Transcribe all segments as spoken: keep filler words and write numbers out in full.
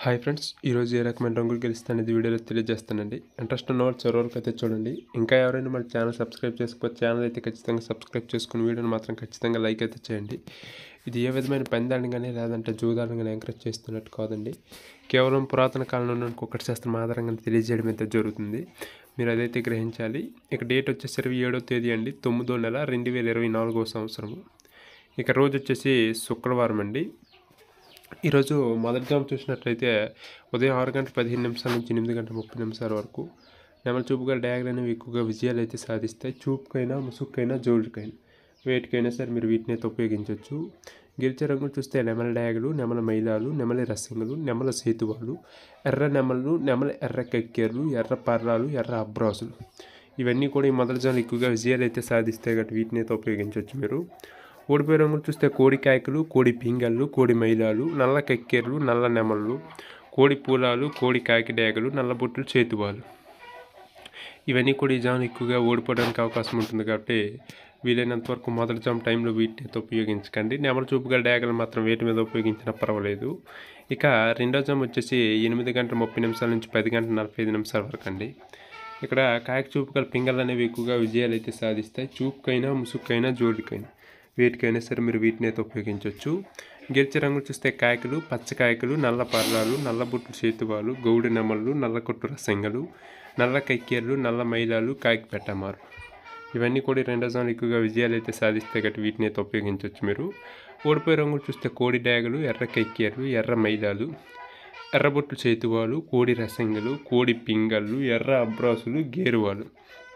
Hi friends, ఈరోజు ఏ రకమైన రంగులు గెలుస్తానేది వీడియోలో తెలియజేస్తానండి. ఇంట్రెస్ట్ ఉన్న వాళ్ళు చివరికి అయితే చూడండి. ఇంకా ఎవరైనా మన ఛానల్ సబ్స్క్రైబ్ చేసుకోవచ్చు, ఛానల్ అయితే ఖచ్చితంగా సబ్స్క్రైబ్ చేసుకుని వీడియోని మాత్రం ఖచ్చితంగా లైక్ అయితే చేయండి. ఇది ఏ విధమైన పందాన్ని కానీ లేదంటే జూదాలను కానీ ఎంకరేజ్ చేస్తున్నట్టు కాదండి. కేవలం పురాతన కాలంలో ఉన్న కుక్కటి శాస్త్రం ఆధారంగా తెలియజేయడం అయితే జరుగుతుంది. మీరు అదైతే గ్రహించాలి. ఇక డేట్ వచ్చేసి ఇరవై ఏడో తేదీ అండి, తొమ్మిదో నెల రెండు వేల ఇరవై నాలుగో సంవత్సరము. ఇక రోజు వచ్చేసి శుక్రవారం అండి. ఈరోజు మొదటి జాము చూసినట్లయితే ఉదయం ఆరు గంటల పదిహేను నిమిషాల నుంచి ఎనిమిది గంటల ముప్పై నిమిషాల వరకు నెమల చూపుగా డ్యాగులు అనేవి ఎక్కువగా విజయాలు అయితే సాధిస్తాయి. చూపుకైనా ముసుగుకైనా జోడుకైనా వేటికైనా సరే మీరు వీటిని అయితే ఉపయోగించవచ్చు. గెలిచే రంగులు చూస్తే నెమల డ్యాగులు, నెమల మైలాలు, నెమలి రసింగులు, నెమల సేతువాలు, ఎర్ర నెమలు, నెమల ఎర్ర కక్కేర్లు, ఎర్ర పర్రాలు, ఎర్ర అబ్రాసులు ఇవన్నీ కూడా ఈ మొదటి జాములు ఎక్కువగా విజయాలు అయితే సాధిస్తాయి కాబట్టి వీటిని అయితే ఉపయోగించవచ్చు. మీరు ఓడిపోయే రంగులు చూస్తే కోడి కాయకులు, కోడి పింగళ్ళు, కోడి మైలాలు, నల్ల కక్కెర్లు, నల్ల నెమళ్ళు, కోడి పూలాలు, కోడి కాకి డేగలు, నల్లబొట్లు, చేతువాలు ఇవన్నీ కూడా ఈ జాములు ఎక్కువగా ఓడిపోవడానికి అవకాశం ఉంటుంది కాబట్టి వీలైనంత వరకు మొదటి జాము టైంలో వీటిని ఉపయోగించకండి. నెమల చూపుగా డేగలు మాత్రం వేటి మీద ఉపయోగించినా పర్వాలేదు. ఇక రెండో జాము వచ్చేసి ఎనిమిది గంటల ముప్పై నిమిషాల నుంచి పది గంటల నలభై ఐదు నిమిషాల వరకు అండి. ఇక్కడ కాకి చూపుగల పింగళ్ళు అనేవి ఎక్కువగా విజయాలు అయితే సాధిస్తాయి. చూపుకైనా ముసుగుకైనా జోడికైనా వీటికైనా సరే మీరు వీటిని అయితే ఉపయోగించవచ్చు. గెలిచే రంగులు చూస్తే కాయకులు, పచ్చకాయకులు, నల్ల పర్రాలు, నల్ల బుట్లు చేతువాలు, గౌడి నెమళ్ళు, నల్ల కొట్టు రసంగలు, నల్ల కక్కేర్లు, నల్ల మైలాలు, కాకి పెట్టమారు ఇవన్నీ కూడా రెండో జాములు ఎక్కువగా విజయాలు అయితే సాధిస్తే గట్టి వీటిని అయితే ఉపయోగించవచ్చు. మీరు ఓడిపోయే రంగులు చూస్తే కోడి డ్యాగులు, ఎర్ర కక్కేర్లు, ఎర్ర మైలాలు, ఎర్రబొట్లు చేతువాలు, కోడి రసంగలు, కోడి పింగళ్ళు, ఎర్ర అబ్రాసులు, గేరువాలు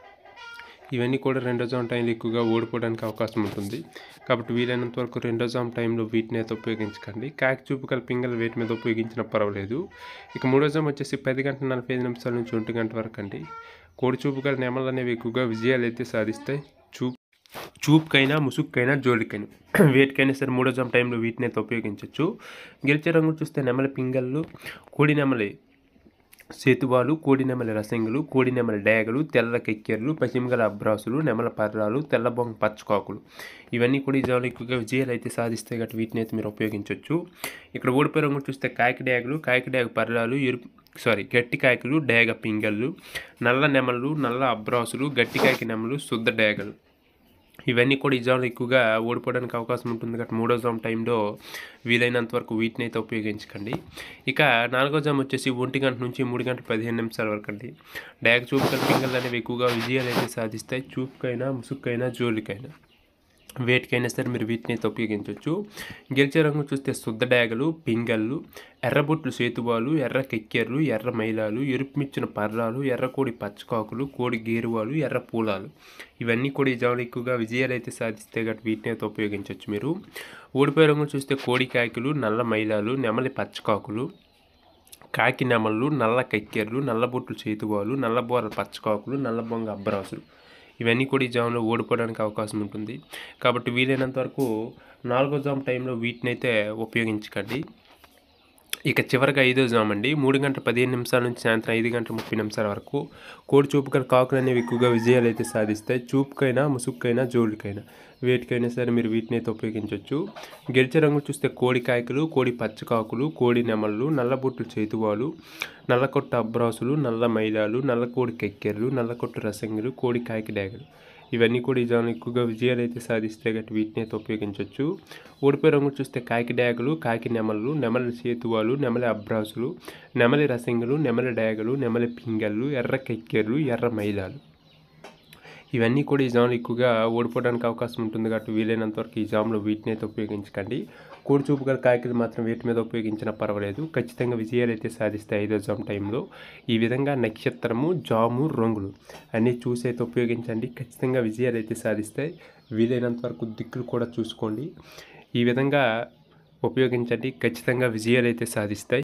ఇవన్నీ కూడా రెండో జాము టైంలో ఎక్కువగా ఓడిపోవడానికి అవకాశం ఉంటుంది కాబట్టి వీలైనంత వరకు రెండో జాము టైంలో వీటిని అయితే ఉపయోగించకండి. కాకి చూపుగల పింగళ వేటి మీద ఉపయోగించినా పర్వాలేదు. ఇక మూడో జాము వచ్చేసి పది గంటల నలభై ఐదు నిమిషాల నుంచి ఒంటి గంట వరకు అండి. కోడి చూపుగల నెమలు అనేవి ఎక్కువగా విజయాలు అయితే సాధిస్తాయి. చూపు చూపుకైనా ముసుగుకైనా జోలికైనా వేటికైనా సరే మూడో జాము టైంలో వీటిని అయితే ఉపయోగించవచ్చు. గెలిచే రంగులు చూస్తే నెమలి పింగళ్ళు, కోడి నెమలి సేతువాలు, కోడి నెమలి రసంగులు, కోడి నెమలి డేగలు, తెల్ల కెక్కెర్లు, పశ్చిమగల అబ్రాసులు, నెమల పర్రాలు, తెల్ల బొంగ పచ్చకాకులు ఇవన్నీ కూడా ఈ జాములు ఎక్కువగా విజయాలు అయితే సాధిస్తాయి కాబట్టి వీటిని అయితే మీరు ఉపయోగించవచ్చు. ఇక్కడ ఓడిపోయే రంగులు చూస్తే కాకి డేగలు, కాకి డేగ పర్రాలు, ఎరుపు సారీ గట్టి కాయకులు, డేగ పింగళ్ళు, నల్ల నెమలు, నల్ల అబ్రాసులు, గట్టి కాకి నెమలు, శుద్ధ డేగలు ఇవన్నీ కూడా ఈ జాములు ఎక్కువగా ఓడిపోవడానికి అవకాశం ఉంటుంది కాబట్టి మూడో జాము టైంలో వీలైనంత వరకు వీటిని అయితే ఉపయోగించకండి. ఇక నాలుగో జాము వచ్చేసి ఒంటి గంట నుంచి మూడు గంటల పదిహేను నిమిషాల వరకు అండి. డ్యాగ్ చూపుకల పింగళ్ళు అనేవి ఎక్కువగా విజయాలు అయితే సాధిస్తాయి. చూపుకైనా ముసుగుకైనా జోలికైనా వేటికైనా సరే మీరు వీటిని అయితే ఉపయోగించవచ్చు. గెలిచే రంగు చూస్తే శుద్ధ డ్యాగలు, పింగళ్ళు, ఎర్రబొట్లు సేతువాలు, ఎర్ర కెక్కెర్లు, ఎర్ర మైలాలు, ఎరుపు మిచ్చిన పర్రాలు, ఎర్రకోడి పచ్చకాకులు, కోడి గేరువాలు, ఎర్ర పూలాలు ఇవన్నీ కూడా ఈ జాములు ఎక్కువగా విజయాలు అయితే సాధిస్తే కాబట్టి వీటిని అయితే ఉపయోగించవచ్చు. మీరు ఓడిపోయే రంగు చూస్తే కోడి కాయకులు, నల్ల మైలాలు, నెమలి పచ్చకాకులు, కాకి నెమళ్ళు, నల్ల కక్కెర్లు, నల్లబొట్లు చేతువాలు, నల్లబోర పచ్చకాకులు, నల్ల బొంగ అబ్బరాసులు ఇవన్నీ కూడా ఈ జాములో ఓడిపోవడానికి అవకాశం ఉంటుంది కాబట్టి వీలైనంత వరకు నాలుగో జాము టైంలో వీటిని అయితే ఉపయోగించకండి. ఇక చివరిగా ఐదో జాము అండి, మూడు గంటల పదిహేను నిమిషాల నుంచి సాయంత్రం ఐదు గంటల ముప్పై నిమిషాల వరకు కోడి చూపుకల కాకులు అనేవి ఎక్కువగా విజయాలు అయితే సాధిస్తాయి. చూపుకైనా ముసుగుకైనా జోలికైనా వేటికైనా సరే మీరు వీటిని అయితే ఉపయోగించవచ్చు. గెలిచే రంగులు చూస్తే కోడి కాయకులు, కోడి పచ్చకాకులు, కోడి నెమళ్ళు, నల్లబొట్లు చేతువాలు, నల్లకొట్టు అబ్రాసులు, నల్ల మైలాలు, నల్ల కోడి కెక్కెర్లు, నల్లకొట్టు రసంగులు, కోడి కాకి డేగలు ఇవన్నీ కూడా ఈ జాములు ఎక్కువగా విజయాలు అయితే సాధిస్తే గట్టి వీటిని అయితే ఉపయోగించవచ్చు. ఓడిపోయే రంగులు చూస్తే కాకి డేగలు, కాకి నెమళ్ళు, నెమలి సేతువాలు, నెమలి అబ్రాసులు, నెమలి రసంగులు, నెమలి డేగలు, నెమలి పింగళ్ళు, ఎర్ర కెక్కెర్లు, ఎర్ర మైలాలు ఇవన్నీ కూడా ఈ జాములు ఎక్కువగా ఓడిపోవడానికి అవకాశం ఉంటుంది కాబట్టి వీలైనంత వరకు ఈ జాములో వీటిని అయితే ఉపయోగించకండి. కోడి చూపు గల కాయకులు మాత్రం వీటి మీద ఉపయోగించినా పర్వాలేదు. ఖచ్చితంగా విజయాలు అయితే సాధిస్తాయి ఐదో జాము టైంలో. ఈ విధంగా నక్షత్రము, జాము, రంగులు అన్నీ చూసి అయితే ఉపయోగించండి. ఖచ్చితంగా విజయాలు అయితే సాధిస్తాయి. వీలైనంత వరకు దిక్కులు కూడా చూసుకోండి. ఈ విధంగా ఉపయోగించండి. ఖచ్చితంగా విజయాలు అయితే సాధిస్తాయి.